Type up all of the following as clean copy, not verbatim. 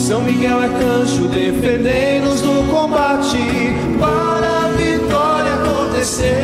São Miguel Arcanjo, defendei-nos no combate, para a vitória acontecer.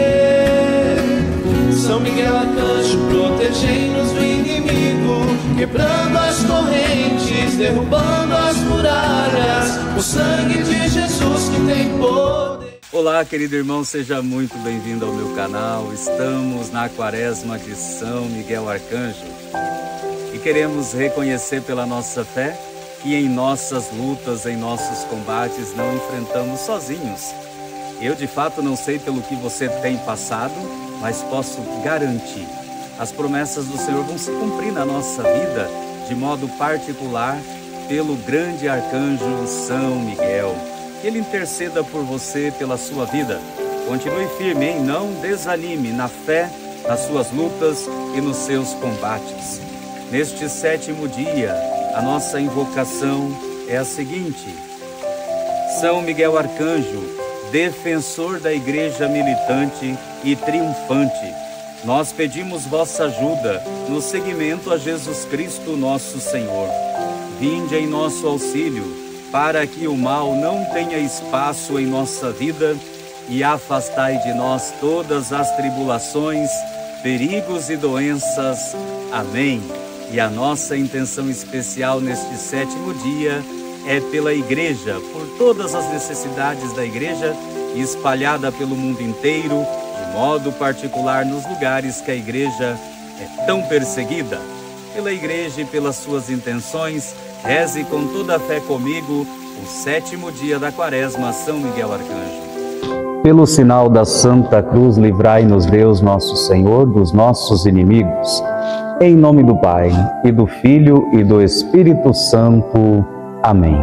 São Miguel Arcanjo, protegei-nos do inimigo, quebrando as correntes, derrubando as muralhas, o sangue de Jesus que tem poder. Olá, querido irmão, seja muito bem-vindo ao meu canal. Estamos na quaresma de São Miguel Arcanjo e queremos reconhecer pela nossa fé que em nossas lutas, em nossos combates, não enfrentamos sozinhos. Eu, de fato, não sei pelo que você tem passado, mas posso garantir, as promessas do Senhor vão se cumprir na nossa vida, de modo particular, pelo grande arcanjo São Miguel. Que ele interceda por você, pela sua vida. Continue firme, hein? Não desanime na fé, nas suas lutas e nos seus combates. Neste 7º dia, a nossa invocação é a seguinte: São Miguel Arcanjo, defensor da Igreja militante e triunfante, nós pedimos vossa ajuda no seguimento a Jesus Cristo, nosso Senhor. Vinde em nosso auxílio, para que o mal não tenha espaço em nossa vida, e afastai de nós todas as tribulações, perigos e doenças. Amém. E a nossa intenção especial neste 7º dia é pela Igreja, por todas as necessidades da Igreja, espalhada pelo mundo inteiro, de modo particular nos lugares que a Igreja é tão perseguida. Pela Igreja e pelas suas intenções, reze com toda a fé comigo o 7º dia da quaresma, São Miguel Arcanjo. Pelo sinal da Santa Cruz, livrai-nos Deus nosso Senhor dos nossos inimigos. Em nome do Pai, e do Filho, e do Espírito Santo. Amém.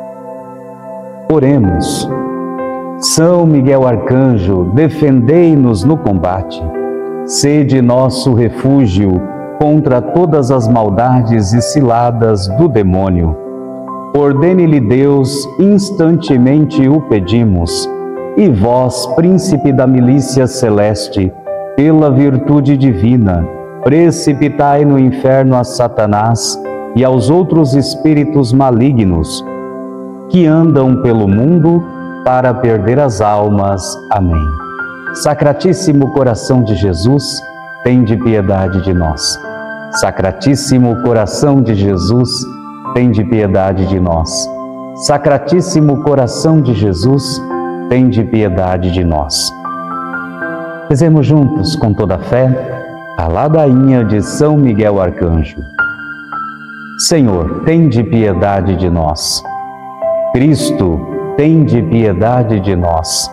Oremos. São Miguel Arcanjo, defendei-nos no combate. Sede nosso refúgio contra todas as maldades e ciladas do demônio. Ordene-lhe Deus, instantemente o pedimos. E vós, príncipe da milícia celeste, pela virtude divina, precipitai no inferno a Satanás e aos outros espíritos malignos que andam pelo mundo para perder as almas. Amém. Sacratíssimo coração de Jesus, tende piedade de nós. Sacratíssimo coração de Jesus, tende piedade de nós. Sacratíssimo coração de Jesus, tende piedade de nós. Rezemos juntos com toda a fé a ladainha de São Miguel Arcanjo. Senhor, tende piedade de nós. Cristo, tende piedade de nós.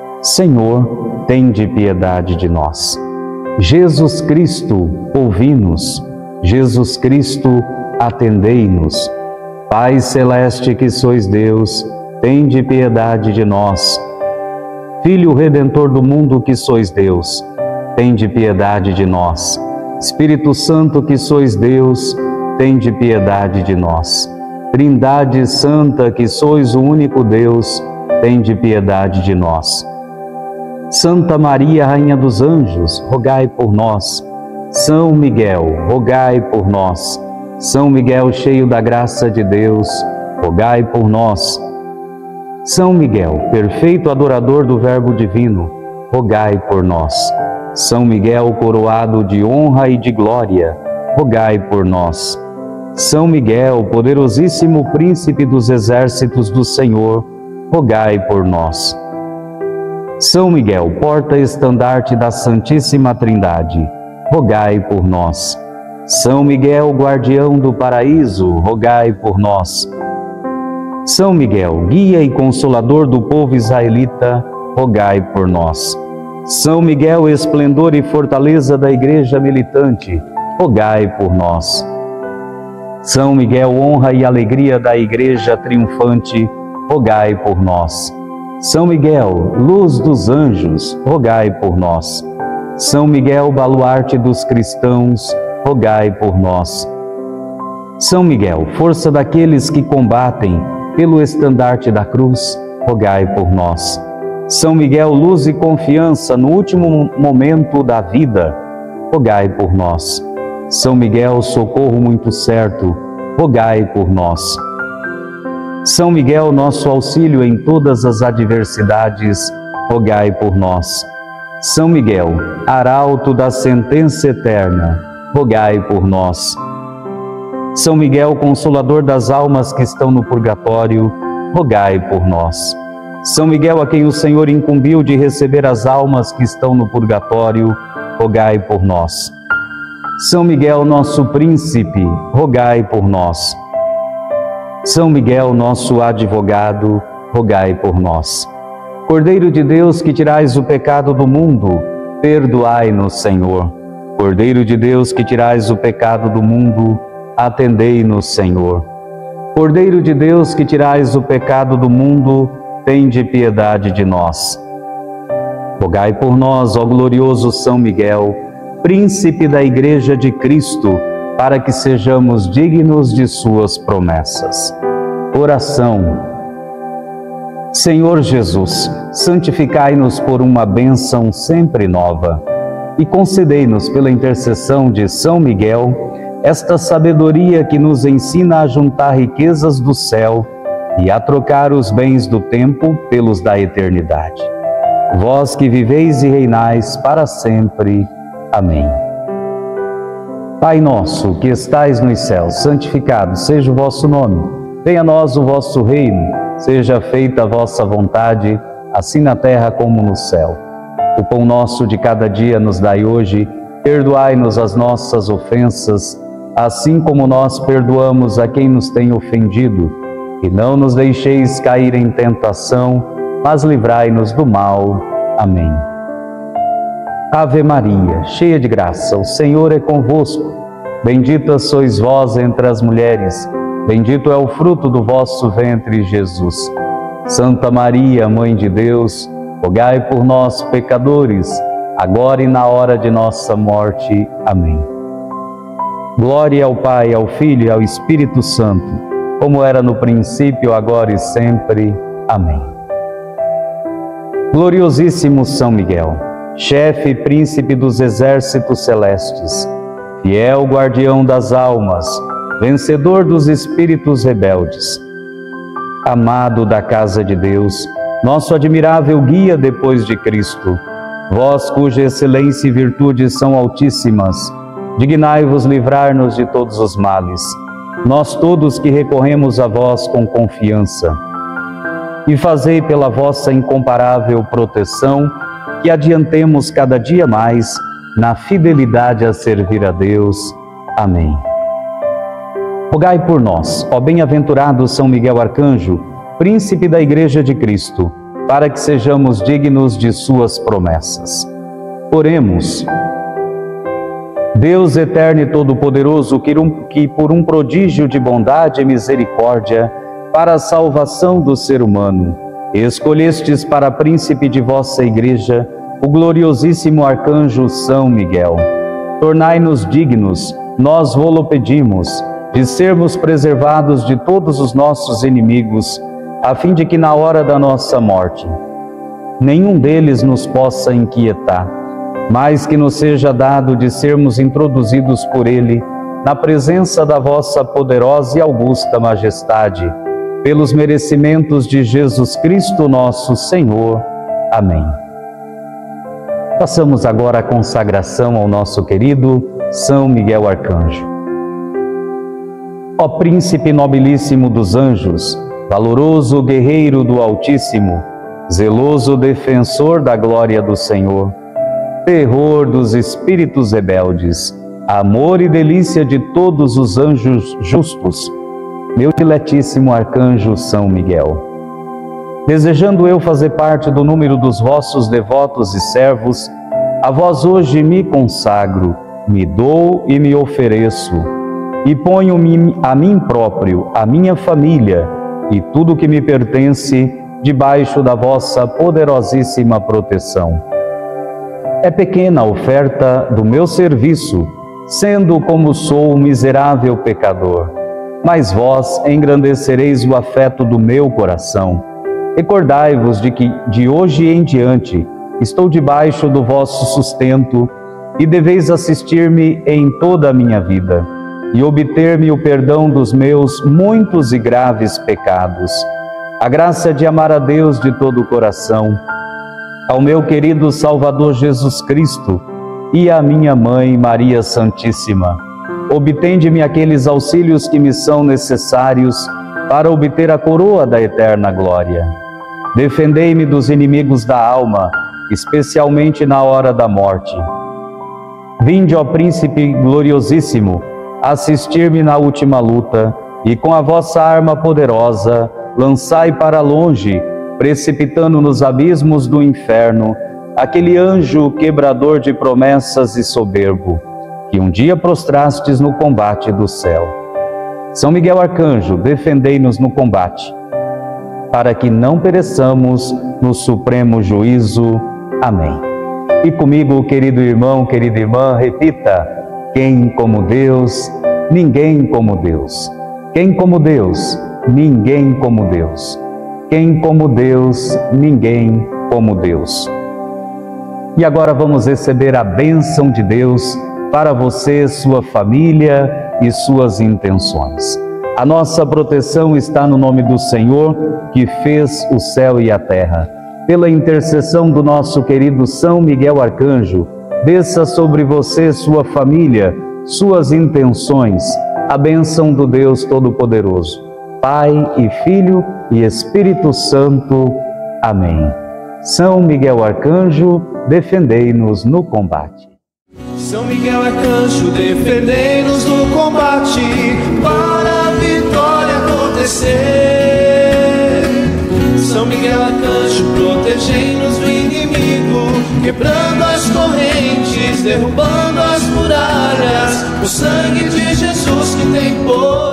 Senhor, tende piedade de nós. Jesus Cristo, ouvi-nos. Jesus Cristo, atendei-nos. Pai celeste que sois Deus, tende piedade de nós. Filho Redentor do mundo que sois Deus, tende piedade de nós. Espírito Santo que sois Deus, tende piedade de nós. Trindade Santa que sois o único Deus, tende piedade de nós. Santa Maria, Rainha dos Anjos, rogai por nós. São Miguel, rogai por nós. São Miguel, cheio da graça de Deus, rogai por nós. São Miguel, perfeito adorador do Verbo Divino, rogai por nós. São Miguel, coroado de honra e de glória, rogai por nós. São Miguel, poderosíssimo príncipe dos exércitos do Senhor, rogai por nós. São Miguel, porta-estandarte da Santíssima Trindade, rogai por nós. São Miguel, guardião do paraíso, rogai por nós. São Miguel, guia e consolador do povo israelita, rogai por nós. São Miguel, esplendor e fortaleza da Igreja militante, rogai por nós. São Miguel, honra e alegria da Igreja triunfante, rogai por nós. São Miguel, luz dos anjos, rogai por nós. São Miguel, baluarte dos cristãos, rogai por nós. São Miguel, força daqueles que combatem pelo estandarte da cruz, rogai por nós. São Miguel, luz e confiança no último momento da vida, rogai por nós. São Miguel, socorro muito certo, rogai por nós. São Miguel, nosso auxílio em todas as adversidades, rogai por nós. São Miguel, arauto da sentença eterna, rogai por nós. São Miguel, consolador das almas que estão no purgatório, rogai por nós. São Miguel, a quem o Senhor incumbiu de receber as almas que estão no purgatório, rogai por nós. São Miguel, nosso príncipe, rogai por nós. São Miguel, nosso advogado, rogai por nós. Cordeiro de Deus, que tirais o pecado do mundo, perdoai-nos, Senhor. Cordeiro de Deus, que tirais o pecado do mundo, atendei-nos, Senhor. Cordeiro de Deus, que tirais o pecado do mundo, tende piedade de nós. Rogai por nós, ó glorioso São Miguel, príncipe da Igreja de Cristo, para que sejamos dignos de suas promessas. Oração. Senhor Jesus, santificai-nos por uma bênção sempre nova e concedei-nos pela intercessão de São Miguel esta sabedoria que nos ensina a juntar riquezas do céu e a trocar os bens do tempo pelos da eternidade. Vós que viveis e reinais para sempre. Amém. Pai nosso, que estais nos céus, santificado seja o vosso nome. Venha a nós o vosso reino. Seja feita a vossa vontade, assim na terra como no céu. O pão nosso de cada dia nos dai hoje. Perdoai-nos as nossas ofensas, assim como nós perdoamos a quem nos tem ofendido. E não nos deixeis cair em tentação, mas livrai-nos do mal. Amém. Ave Maria, cheia de graça, o Senhor é convosco. Bendita sois vós entre as mulheres, bendito é o fruto do vosso ventre, Jesus. Santa Maria, Mãe de Deus, rogai por nós, pecadores, agora e na hora de nossa morte. Amém. Glória ao Pai, ao Filho e ao Espírito Santo, como era no princípio, agora e sempre. Amém. Gloriosíssimo São Miguel, chefe e príncipe dos exércitos celestes, fiel guardião das almas, vencedor dos espíritos rebeldes, amado da casa de Deus, nosso admirável guia depois de Cristo, vós cuja excelência e virtude são altíssimas, dignai-vos livrar-nos de todos os males, nós todos que recorremos a vós com confiança, e fazei pela vossa incomparável proteção que adiantemos cada dia mais na fidelidade a servir a Deus. Amém. Rogai por nós, ó bem-aventurado São Miguel Arcanjo, príncipe da Igreja de Cristo, para que sejamos dignos de suas promessas. Oremos. Deus eterno e todo-poderoso, que por um prodígio de bondade e misericórdia, para a salvação do ser humano, escolhestes para príncipe de vossa Igreja o gloriosíssimo arcanjo São Miguel. Tornai-nos dignos, nós vô-lo pedimos, de sermos preservados de todos os nossos inimigos, a fim de que na hora da nossa morte nenhum deles nos possa inquietar, mas que nos seja dado de sermos introduzidos por ele na presença da vossa poderosa e augusta majestade, pelos merecimentos de Jesus Cristo nosso Senhor. Amém. Façamos agora a consagração ao nosso querido São Miguel Arcanjo. Ó príncipe nobilíssimo dos anjos, valoroso guerreiro do Altíssimo, zeloso defensor da glória do Senhor, terror dos espíritos rebeldes, amor e delícia de todos os anjos justos, meu diletíssimo arcanjo São Miguel. Desejando eu fazer parte do número dos vossos devotos e servos, a vós hoje me consagro, me dou e me ofereço, e ponho-me a mim próprio, a minha família e tudo que me pertence debaixo da vossa poderosíssima proteção. É pequena a oferta do meu serviço, sendo como sou um miserável pecador, mas vós engrandecereis o afeto do meu coração. Recordai-vos de que, de hoje em diante, estou debaixo do vosso sustento e deveis assistir-me em toda a minha vida. e obter-me o perdão dos meus muitos e graves pecados. A graça de amar a Deus de todo o coração, ao meu querido Salvador Jesus Cristo e à minha Mãe Maria Santíssima. Obtende-me aqueles auxílios que me são necessários para obter a coroa da eterna glória. Defendei-me dos inimigos da alma, especialmente na hora da morte. Vinde, ó Príncipe gloriosíssimo, assistir-me na última luta, e com a vossa arma poderosa, lançai para longe, precipitando nos abismos do inferno, aquele anjo quebrador de promessas e soberbo, que um dia prostrastes no combate do céu. São Miguel Arcanjo, defendei-nos no combate, para que não pereçamos no supremo juízo. Amém. E comigo, querido irmão, querida irmã, repita: quem como Deus, ninguém como Deus. Quem como Deus, ninguém como Deus. Quem como Deus, ninguém como Deus. E agora vamos receber a bênção de Deus para você, sua família e suas intenções. A nossa proteção está no nome do Senhor, que fez o céu e a terra. Pela intercessão do nosso querido São Miguel Arcanjo, desça sobre você, sua família, suas intenções, a bênção do Deus Todo-Poderoso, Pai e Filho e Espírito Santo. Amém. São Miguel Arcanjo, defendei-nos no combate. São Miguel Arcanjo, defendei-nos no combate, para a vitória acontecer. São Miguel Arcanjo, protegei-nos do inimigo, quebrando as correntes, derrubando as muralhas. O sangue de Jesus que tem poder.